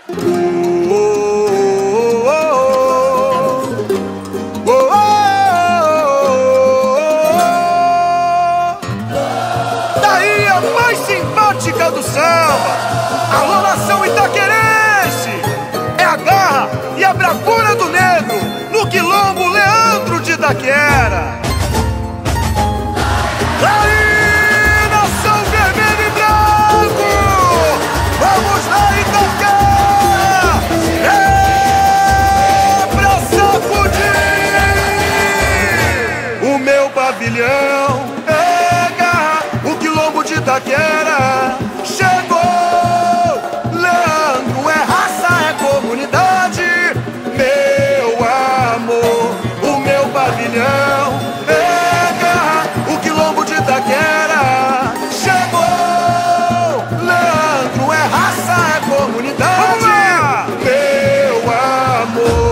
Daí a mais simpática do samba, alô nação itaquerense, é a garra e a bravura do negro no quilombo Leandro de Itaquera. Aí, nação vermelho e branco, vamos lá Itaquera, é pra sacudir o meu pavilhão. É garra, o quilombo de Itaquera chegou. Leandro é raça, é comunidade, meu amor, o meu pavilhão. É garra, o quilombo de Itaquera chegou. Leandro é raça, é comunidade, meu amor.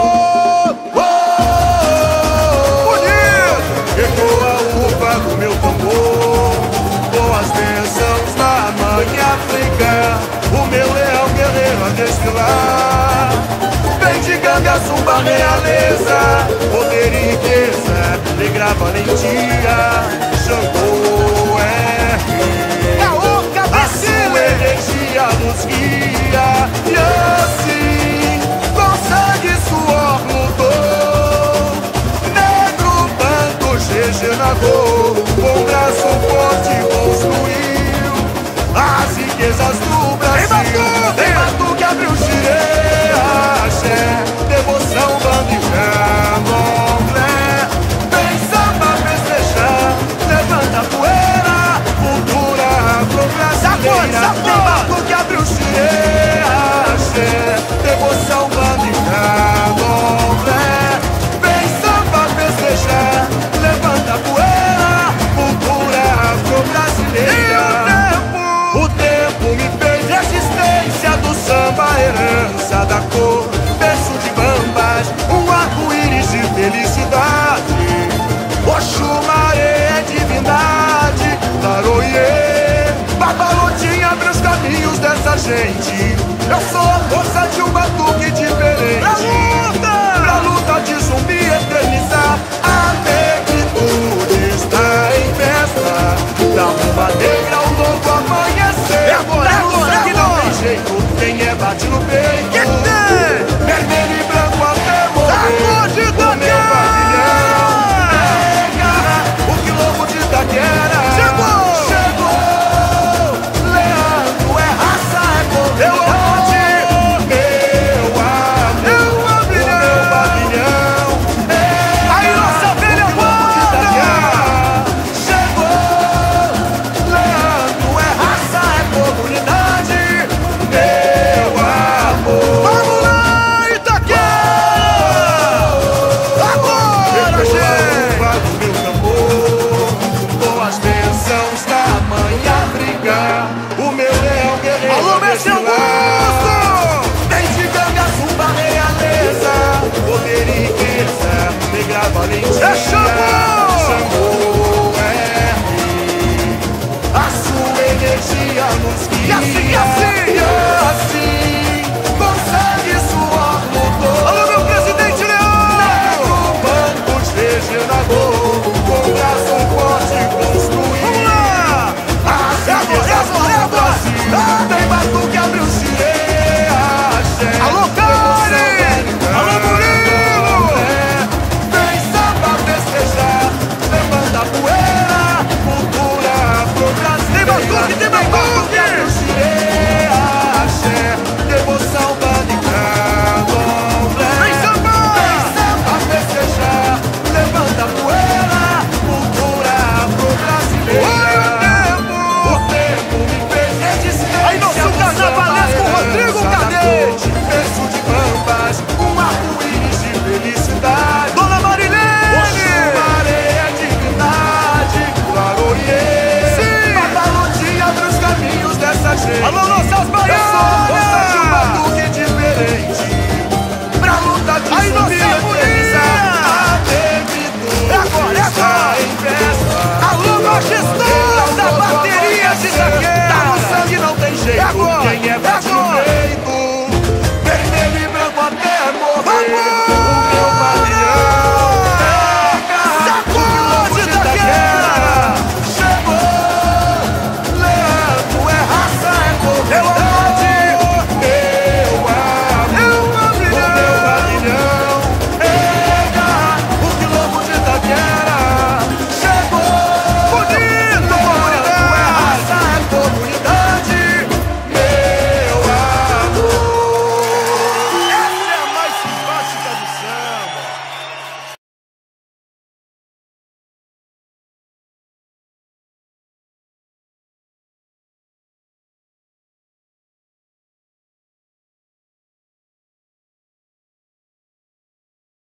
Bonito! Ecoa a uva do meu tambor, com as bênçãos da mãe África, o meu leão guerreiro a desfilar. Vem de ganga, zumba, realeza, poder e riqueza, negra valentia, Xangô é rei. A sua energia nos guia, e assim, com sangue e suor lutou. Negro, banco, regenerador, com braço forte construiu as riquezas do Brasil. Tem batuque, abriu xirê, axé, devoção, banda e candomblé. Vem samba festejar, levanta a poeira, cultura afro-brasileira. Tem batuque, abriu xirê, axé, devoção, banda e candomblé. Vem samba festejar, levanta a poeira, cultura afro-brasileira. O tempo me fez resistência do samba, herança da cor, berço de bambas, um arco-íris de felicidade. Oxumaré é divindade, Taroiê, Babalutinha abre os caminhos dessa gente. Eu sou a força de um batuque diferente. Pra luta de zumbi eternizar, a negritude está em festa. Da rumba negra o novo amanhecer. É agora que não tem jeito, quem é bate no peito.